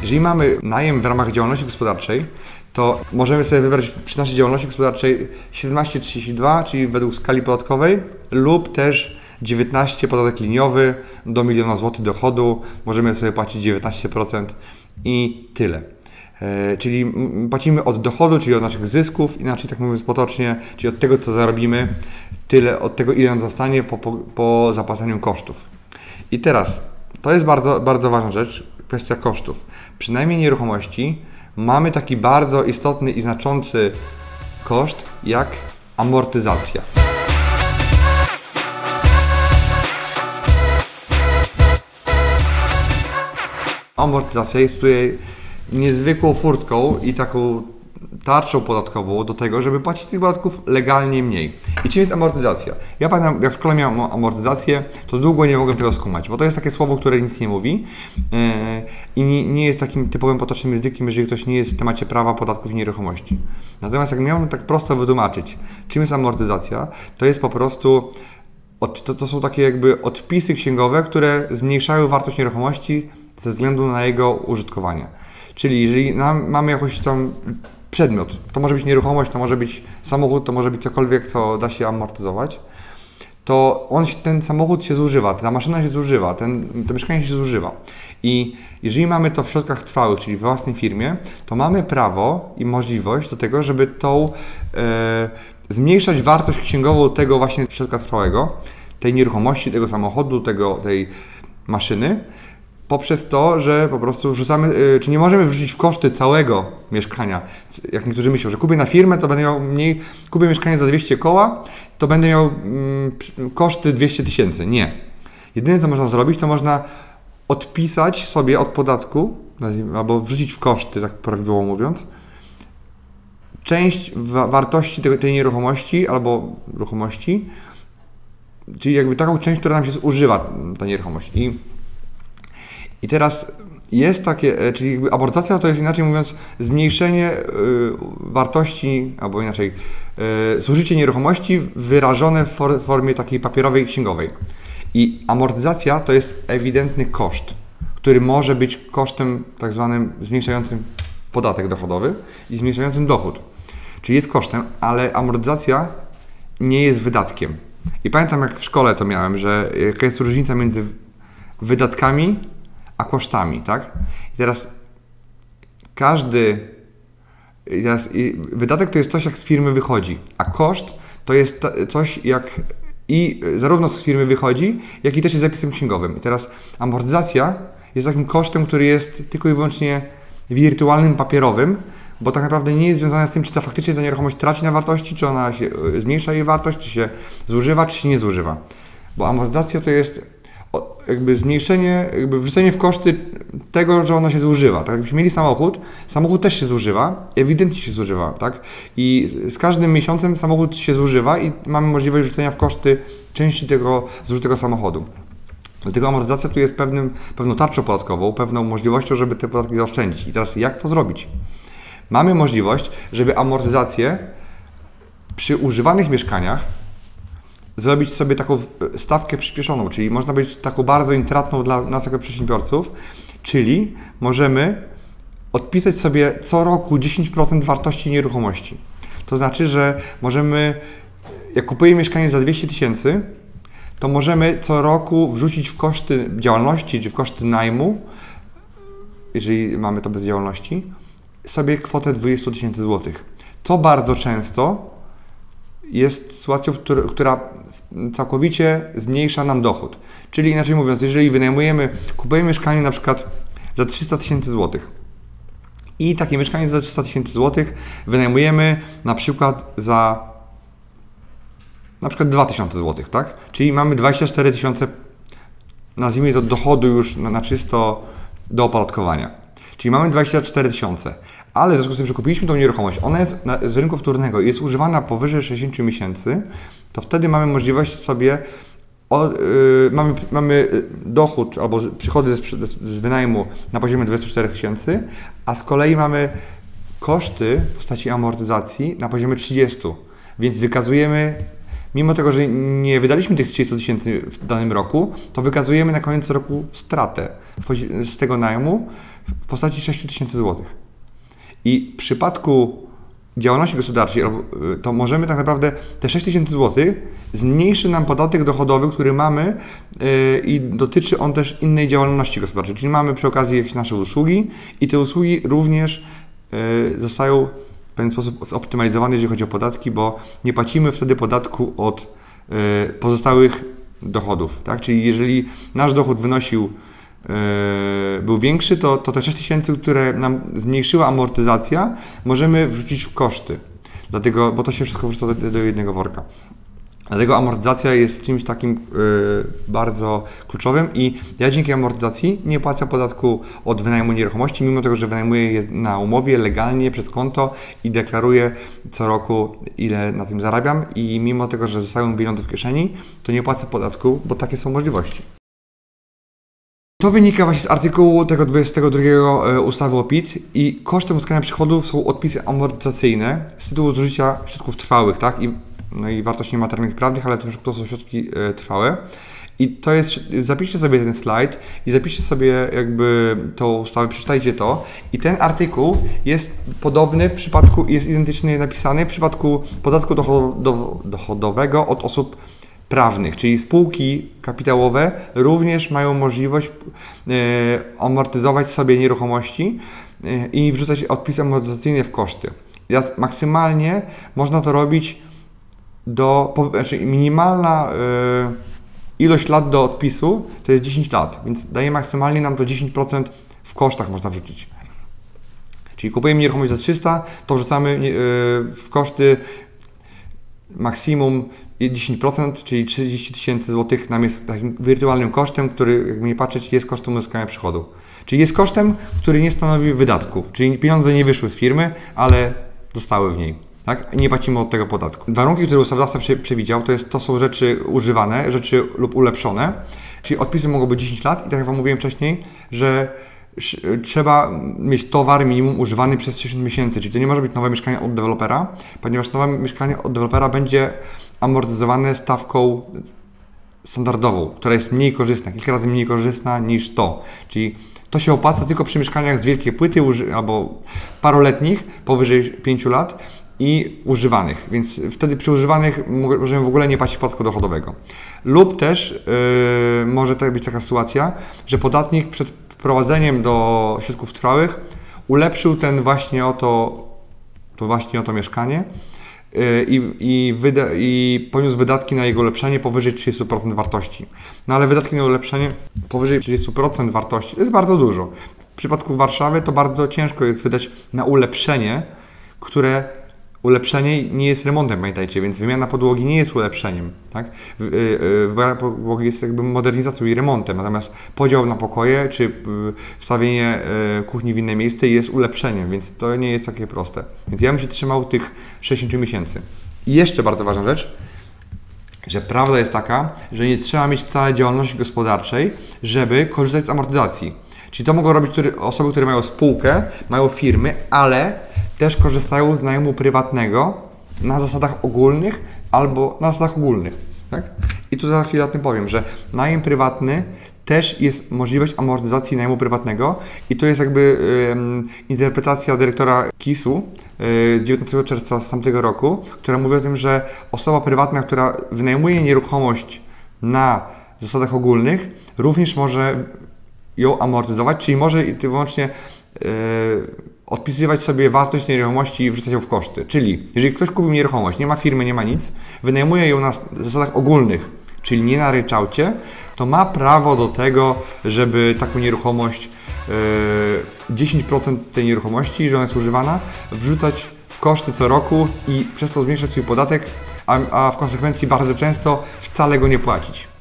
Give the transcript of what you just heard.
Jeżeli mamy najem w ramach działalności gospodarczej, to możemy sobie wybrać przy naszej działalności gospodarczej 17,32, czyli według skali podatkowej, lub też 19 podatek liniowy do 1 000 000 złotych dochodu. Możemy sobie płacić 19% i tyle. Czyli płacimy od dochodu, czyli od naszych zysków, inaczej tak mówiąc potocznie, czyli od tego, co zarobimy, tyle od tego, ile nam zostanie po zapłaceniu kosztów. I teraz, to jest bardzo, bardzo ważna rzecz, kwestia kosztów. Przy najmie nieruchomości mamy taki bardzo istotny i znaczący koszt, jak amortyzacja. Amortyzacja jest tutaj niezwykłą furtką i taką tarczą podatkową do tego, żeby płacić tych podatków legalnie mniej. I czym jest amortyzacja? Ja pamiętam, jak w szkole miałem amortyzację, to długo nie mogłem tego skumać, bo to jest takie słowo, które nic nie mówi i nie jest takim typowym potocznym językiem, jeżeli ktoś nie jest w temacie prawa, podatków i nieruchomości. Natomiast jak miałbym tak prosto wytłumaczyć, czym jest amortyzacja, to jest po prostu, to są takie jakby odpisy księgowe, które zmniejszają wartość nieruchomości ze względu na jego użytkowanie. Czyli jeżeli mamy jakiś tam przedmiot, to może być nieruchomość, to może być samochód, to może być cokolwiek, co da się amortyzować, to ten samochód się zużywa, ta maszyna się zużywa, to mieszkanie się zużywa. I jeżeli mamy to w środkach trwałych, czyli w własnej firmie, to mamy prawo i możliwość do tego, żeby zmniejszać wartość księgową tego właśnie środka trwałego, tej nieruchomości, tego samochodu, tej maszyny, poprzez to, że po prostu wrzucamy, czy nie możemy wrzucić w koszty całego mieszkania. Jak niektórzy myślą, że kupię na firmę, to będę miał mniej, kupię mieszkanie za 200 koła, to będę miał koszty 200 000. Nie. Jedyne, co można zrobić, to można odpisać sobie od podatku, albo wrzucić w koszty, tak prawidłowo mówiąc, część wartości tej nieruchomości albo ruchomości, czyli jakby taką część, która nam się zużywa, ta nieruchomość. I teraz jest takie, czyli jakby amortyzacja to jest, inaczej mówiąc, zmniejszenie wartości, albo inaczej, zużycie nieruchomości wyrażone w formie takiej papierowej, księgowej. I amortyzacja to jest ewidentny koszt, który może być kosztem tak zwanym zmniejszającym podatek dochodowy i zmniejszającym dochód. Czyli jest kosztem, ale amortyzacja nie jest wydatkiem. I pamiętam, jak w szkole to miałem, że jaka jest różnica między wydatkami a kosztami, tak? I teraz wydatek to jest coś, jak z firmy wychodzi, a koszt to jest coś, jak i zarówno z firmy wychodzi, jak i też jest zapisem księgowym. I teraz amortyzacja jest takim kosztem, który jest tylko i wyłącznie wirtualnym, papierowym, bo tak naprawdę nie jest związana z tym, czy faktycznie ta nieruchomość traci na wartości, czy ona się zmniejsza jej wartość, czy się zużywa, czy się nie zużywa. Bo amortyzacja to jest jakby zmniejszenie, jakby wrzucenie w koszty tego, że ona się zużywa. Tak jakbyśmy mieli samochód też się zużywa, ewidentnie się zużywa, tak? I z każdym miesiącem samochód się zużywa i mamy możliwość wrzucenia w koszty części tego zużytego samochodu. Dlatego amortyzacja tu jest pewną tarczą podatkową, pewną możliwością, żeby te podatki zaoszczędzić. I teraz jak to zrobić? Mamy możliwość, żeby amortyzację przy używanych mieszkaniach zrobić sobie taką stawkę przyspieszoną, czyli można być taką bardzo intratną dla nas jako przedsiębiorców, czyli możemy odpisać sobie co roku 10% wartości nieruchomości. To znaczy, że możemy, jak kupujemy mieszkanie za 200 000, to możemy co roku wrzucić w koszty działalności czy w koszty najmu, jeżeli mamy to bez działalności, sobie kwotę 20 000 złotych. Co bardzo często jest sytuacją, która całkowicie zmniejsza nam dochód. Czyli inaczej mówiąc, jeżeli kupujemy mieszkanie na przykład za 300 000 złotych i takie mieszkanie za 300 000 złotych wynajmujemy na przykład za 2000 złotych, tak? Czyli mamy 24 000, nazwijmy to, dochodu już na czysto do opodatkowania. Czyli mamy 24 000. Ale w związku z tym, że kupiliśmy tą nieruchomość, ona jest z rynku wtórnego i jest używana powyżej 60 miesięcy, to wtedy mamy możliwość sobie, mamy dochód albo przychody z wynajmu na poziomie 24 000, a z kolei mamy koszty w postaci amortyzacji na poziomie 30. Więc wykazujemy mimo tego, że nie wydaliśmy tych 30 000 w danym roku, to wykazujemy na koniec roku stratę z tego najmu w postaci 6 000 złotych. I w przypadku działalności gospodarczej, to możemy tak naprawdę te 6 000 złotych zmniejszy nam podatek dochodowy, który mamy i dotyczy on też innej działalności gospodarczej. Czyli mamy przy okazji jakieś nasze usługi i te usługi również zostają w pewien sposób zoptymalizowane, jeżeli chodzi o podatki, bo nie płacimy wtedy podatku od pozostałych dochodów. Tak? Czyli jeżeli nasz dochód był większy, to te 6 000, które nam zmniejszyła amortyzacja, możemy wrzucić w koszty. Dlatego, bo to się wszystko wrzuca do jednego worka. Dlatego amortyzacja jest czymś takim bardzo kluczowym i ja dzięki amortyzacji nie płacę podatku od wynajmu nieruchomości, mimo tego, że wynajmuję je na umowie legalnie przez konto i deklaruję co roku, ile na tym zarabiam i mimo tego, że zostają pieniądze w kieszeni, to nie płacę podatku, bo takie są możliwości. To wynika właśnie z artykułu tego 22 ustawy o PIT i kosztem uzyskania przychodów są odpisy amortyzacyjne z tytułu zużycia środków trwałych, tak? No i wartość niematerialnych i prawnych, ale to są środki trwałe. I to jest, zapiszcie sobie ten slajd i zapiszcie sobie jakby tą ustawę, przeczytajcie to. I ten artykuł jest podobny w przypadku, jest identycznie napisany w przypadku podatku dochodowego od osób prawnych, czyli spółki kapitałowe również mają możliwość amortyzować sobie nieruchomości i wrzucać odpisy amortyzacyjne w koszty. Teraz maksymalnie można to robić znaczy minimalna ilość lat do odpisu to jest 10 lat, więc daje maksymalnie nam to 10% w kosztach można wrzucić. Czyli kupujemy nieruchomość za 300, to wrzucamy w koszty maksimum 10%, czyli 30 000 złotych nam jest takim wirtualnym kosztem, który jakby nie patrzeć jest kosztem uzyskania przychodu. Czyli jest kosztem, który nie stanowi wydatku, czyli pieniądze nie wyszły z firmy, ale zostały w niej. Tak? Nie płacimy od tego podatku. Warunki, które ustawodawca przewidział, to są rzeczy używane, rzeczy lub ulepszone, czyli odpisy mogą być 10 lat i tak jak Wam mówiłem wcześniej, że trzeba mieć towar minimum używany przez 60 miesięcy, czyli to nie może być nowe mieszkanie od dewelopera, ponieważ nowe mieszkanie od dewelopera będzie amortyzowane stawką standardową, która jest mniej korzystna, kilka razy mniej korzystna niż to. Czyli to się opłaca tylko przy mieszkaniach z wielkiej płyty albo paroletnich, powyżej 5 lat i używanych, więc wtedy przy używanych możemy w ogóle nie płacić podatku dochodowego. Lub też może być taka sytuacja, że podatnik przed wprowadzeniem do środków trwałych ulepszył właśnie o to mieszkanie i poniósł wydatki na jego ulepszenie powyżej 30% wartości. No ale wydatki na ulepszenie powyżej 30% wartości to jest bardzo dużo. W przypadku Warszawy to bardzo ciężko jest wydać na ulepszenie, które ulepszenie nie jest remontem, pamiętajcie, więc wymiana podłogi nie jest ulepszeniem, tak? Wymiana podłogi jest jakby modernizacją i remontem, natomiast podział na pokoje czy wstawienie kuchni w inne miejsce jest ulepszeniem, więc to nie jest takie proste. Więc ja bym się trzymał tych 60 miesięcy. I jeszcze bardzo ważna rzecz, że prawda jest taka, że nie trzeba mieć wcale działalności gospodarczej, żeby korzystać z amortyzacji. Czyli to mogą robić osoby, które mają spółkę, mają firmy, ale też korzystają z najmu prywatnego na zasadach ogólnych albo na zasadach ogólnych. Tak? I tu za chwilę o tym powiem, że najem prywatny też jest możliwość amortyzacji najmu prywatnego i to jest jakby interpretacja dyrektora KIS-u z 19 czerwca z tamtego roku, która mówi o tym, że osoba prywatna, która wynajmuje nieruchomość na zasadach ogólnych, również może ją amortyzować, czyli może wyłącznie odpisywać sobie wartość nieruchomości i wrzucać ją w koszty. Czyli jeżeli ktoś kupił nieruchomość, nie ma firmy, nie ma nic, wynajmuje ją na zasadach ogólnych, czyli nie na ryczałcie, to ma prawo do tego, żeby taką nieruchomość, 10% tej nieruchomości, że ona jest używana, wrzucać w koszty co roku i przez to zmniejszać swój podatek, a w konsekwencji bardzo często wcale go nie płacić.